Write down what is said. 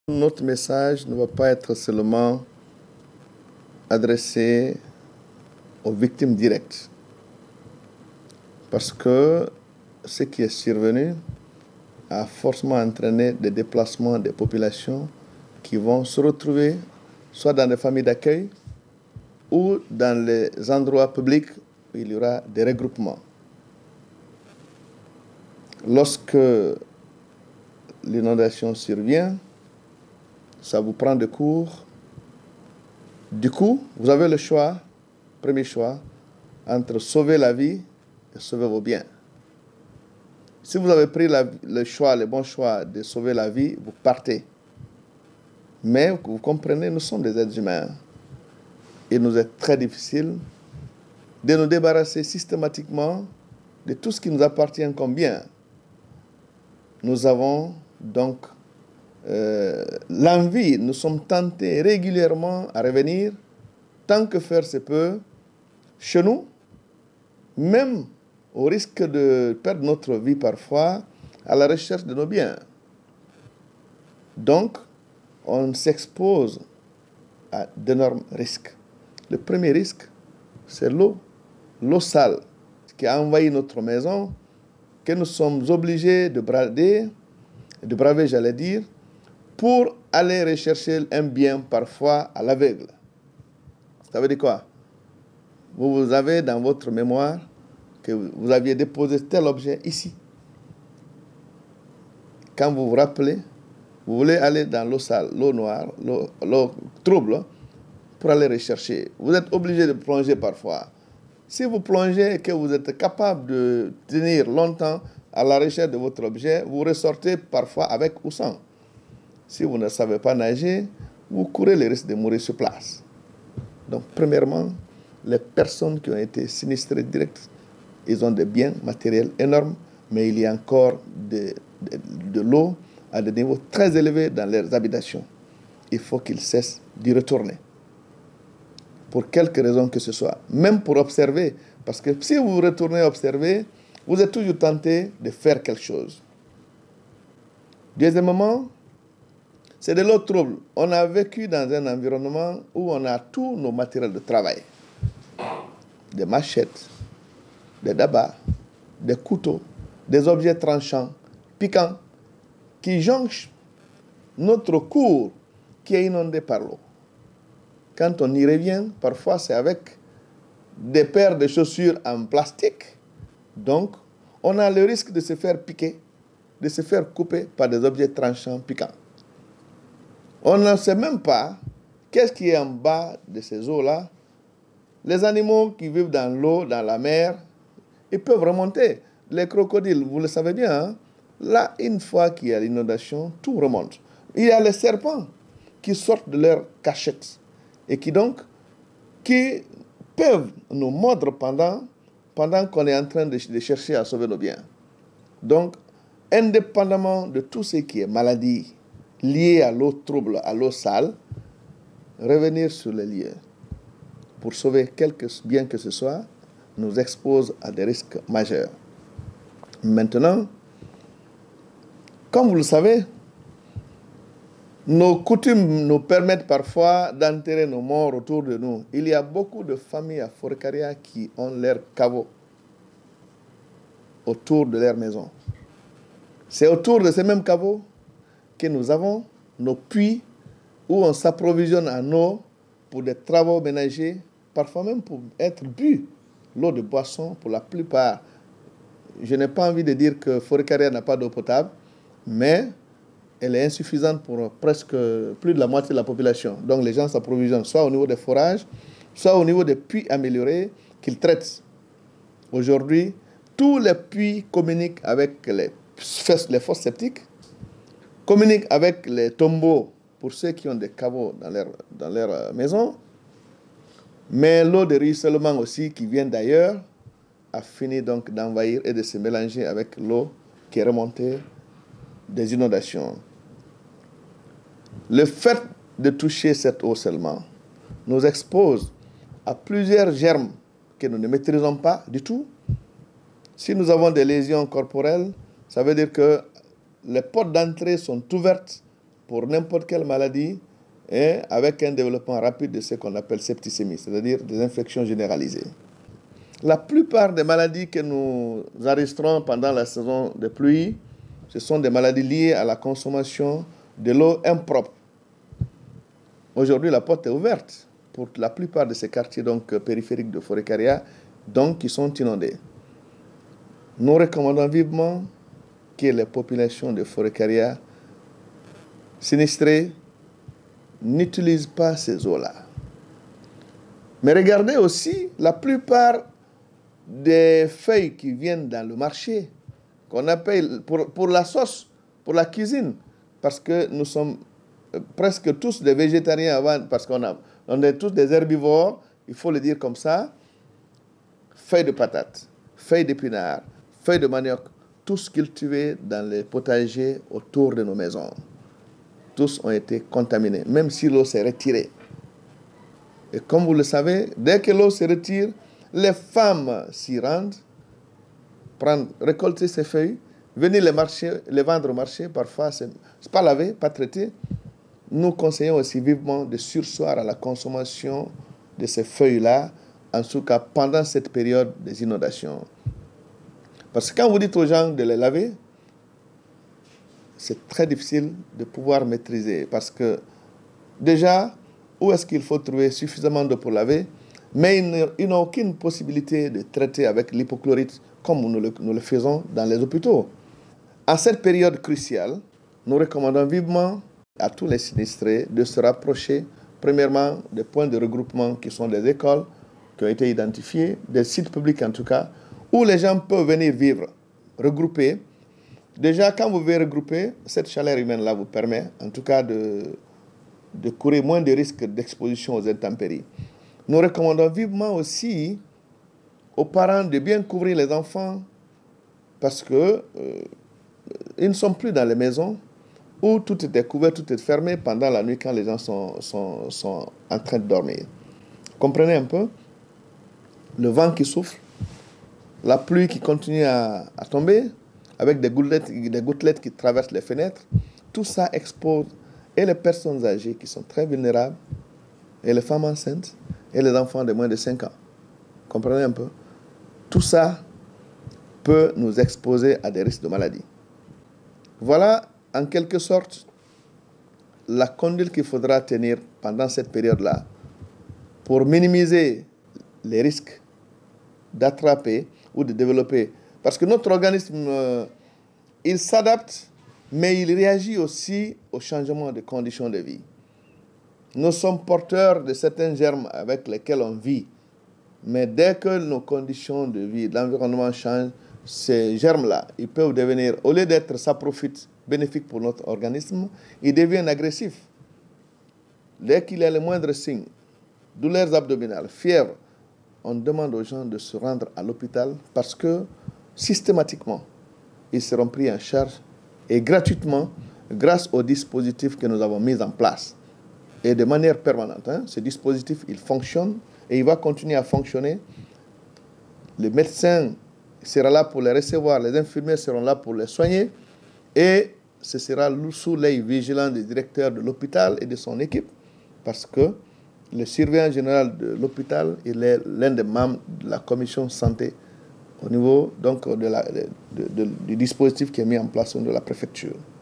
Notre message ne va pas être seulement adressé aux victimes directes, parce que ce qui est survenu a forcément entraîné des déplacements des populations qui vont se retrouver soit dans des familles d'accueil ou dans les endroits publics où il y aura des regroupements. Lorsque l'inondation survient, ça vous prend de court. Du coup, vous avez le choix, premier choix, entre sauver la vie et sauver vos biens. Si vous avez pris le bon choix de sauver la vie, vous partez. Mais vous comprenez, nous sommes des êtres humains. Il nous est très difficile de nous débarrasser systématiquement de tout ce qui nous appartient comme bien. Nous avons donc l'envie, nous sommes tentés régulièrement à revenir, tant que faire se peut, chez nous, même au risque de perdre notre vie parfois à la recherche de nos biens. Donc, on s'expose à d'énormes risques. Le premier risque, c'est l'eau sale qui a envahi notre maison, que nous sommes obligés de braver, j'allais dire, pour aller rechercher un bien parfois à l'aveugle. Ça veut dire quoi? Vous avez dans votre mémoire que vous aviez déposé tel objet ici. Quand vous vous rappelez, vous voulez aller dans l'eau sale, l'eau noire, l'eau trouble, pour aller rechercher. Vous êtes obligé de plonger parfois. Si vous plongez et que vous êtes capable de tenir longtemps à la recherche de votre objet, vous ressortez parfois avec ou sans. Si vous ne savez pas nager, vous courez le risque de mourir sur place. Donc, premièrement, les personnes qui ont été sinistrées directes, ils ont des biens matériels énormes, mais il y a encore de l'eau à des niveaux très élevés dans leurs habitations. Il faut qu'ils cessent d'y retourner. Pour quelque raison que ce soit. Même pour observer. Parce que si vous retournez observer, vous êtes toujours tenté de faire quelque chose. Deuxièmement, c'est de l'eau trouble. On a vécu dans un environnement où on a tous nos matériels de travail. Des machettes, des dabas, des couteaux, des objets tranchants, piquants, qui jonchent notre cour qui est inondé par l'eau. Quand on y revient, parfois c'est avec des paires de chaussures en plastique. Donc, on a le risque de se faire piquer, de se faire couper par des objets tranchants piquants. On ne sait même pas qu'est-ce qui est en bas de ces eaux-là. Les animaux qui vivent dans l'eau, dans la mer, ils peuvent remonter. Les crocodiles, vous le savez bien, hein? Là, une fois qu'il y a l'inondation, tout remonte. Il y a les serpents qui sortent de leur cachette et qui peuvent nous mordre pendant qu'on est en train de chercher à sauver nos biens. Donc, indépendamment de tout ce qui est maladie liée à l'eau trouble, à l'eau sale, revenir sur les lieux pour sauver quelque bien que ce soit nous expose à des risques majeurs. Maintenant, comme vous le savez, nos coutumes nous permettent parfois d'enterrer nos morts autour de nous. Il y a beaucoup de familles à Forcaria qui ont leurs caveaux autour de leur maison. C'est autour de ces mêmes caveaux que nous avons nos puits où on s'approvisionne en eau pour des travaux ménagers, parfois même pour être bu. L'eau de boisson, pour la plupart. Je n'ai pas envie de dire que Forcaria n'a pas d'eau potable, mais elle est insuffisante pour presque plus de la moitié de la population. Donc les gens s'approvisionnent soit au niveau des forages, soit au niveau des puits améliorés qu'ils traitent. Aujourd'hui, tous les puits communiquent avec les fosses septiques, communiquent avec les tombeaux pour ceux qui ont des caveaux dans leur maison, mais l'eau de ruissellement aussi qui vient d'ailleurs a fini donc d'envahir et de se mélanger avec l'eau qui est remontée des inondations. Le fait de toucher cette eau seulement nous expose à plusieurs germes que nous ne maîtrisons pas du tout. Si nous avons des lésions corporelles, ça veut dire que les portes d'entrée sont ouvertes pour n'importe quelle maladie et avec un développement rapide de ce qu'on appelle septicémie, c'est-à-dire des infections généralisées. La plupart des maladies que nous enregistrons pendant la saison de pluie, ce sont des maladies liées à la consommation de l'eau impropre. Aujourd'hui, la porte est ouverte pour la plupart de ces quartiers donc, périphériques de Forêt-Caria, donc qui sont inondés. Nous recommandons vivement que les populations de Forêt-Caria sinistrées n'utilisent pas ces eaux-là. Mais regardez aussi, la plupart des feuilles qui viennent dans le marché, qu'on appelle pour la sauce, pour la cuisine, parce que nous sommes presque tous des végétariens avant, parce on est tous des herbivores, il faut le dire comme ça, feuilles de patates, feuilles d'épinards, feuilles de manioc, tous cultivés dans les potagers autour de nos maisons. Tous ont été contaminés, même si l'eau s'est retirée. Et comme vous le savez, dès que l'eau se retire, les femmes s'y rendent, récolter ces feuilles, venir les vendre au marché, parfois, c'est pas lavé, pas traité. Nous conseillons aussi vivement de surseoir à la consommation de ces feuilles-là, en tout cas pendant cette période des inondations. Parce que quand vous dites aux gens de les laver, c'est très difficile de pouvoir maîtriser. Parce que déjà, où est-ce qu'il faut trouver suffisamment d'eau pour laver? Mais ils n'ont aucune possibilité de traiter avec l'hypochlorite comme nous le faisons dans les hôpitaux. À cette période cruciale, nous recommandons vivement à tous les sinistrés de se rapprocher, premièrement, des points de regroupement qui sont des écoles qui ont été identifiées, des sites publics en tout cas, où les gens peuvent venir vivre, regroupés. Déjà, quand vous venez regrouper, cette chaleur humaine-là vous permet, en tout cas, de courir moins de risques d'exposition aux intempéries. Nous recommandons vivement aussi aux parents de bien couvrir les enfants parce que ils ne sont plus dans les maisons où tout est couvert, tout est fermé pendant la nuit quand les gens sont en train de dormir. Comprenez un peu? Le vent qui souffle, la pluie qui continue à tomber, avec des gouttelettes qui traversent les fenêtres, tout ça expose et les personnes âgées qui sont très vulnérables, et les femmes enceintes, et les enfants de moins de 5 ans. Comprenez un peu? Tout ça peut nous exposer à des risques de maladie. Voilà, en quelque sorte, la conduite qu'il faudra tenir pendant cette période-là pour minimiser les risques d'attraper ou de développer. Parce que notre organisme, il s'adapte, mais il réagit aussi au changement de conditions de vie. Nous sommes porteurs de certains germes avec lesquels on vit. Mais dès que nos conditions de vie, l'environnement changent, ces germes-là, ils peuvent devenir, au lieu d'être saprophytes, bénéfiques pour notre organisme, ils deviennent agressifs. Dès qu'il y a le moindre signe, douleurs abdominales, fièvre, on demande aux gens de se rendre à l'hôpital parce que systématiquement, ils seront pris en charge et gratuitement grâce aux dispositifs que nous avons mis en place. Et de manière permanente, ce dispositif, il fonctionne et il va continuer à fonctionner. Le médecin sera là pour les recevoir, les infirmiers seront là pour les soigner et ce sera sous l'œil vigilant du directeur de l'hôpital et de son équipe parce que le surveillant général de l'hôpital, il est l'un des membres de la commission santé au niveau donc, du dispositif qui est mis en place au niveau de la préfecture.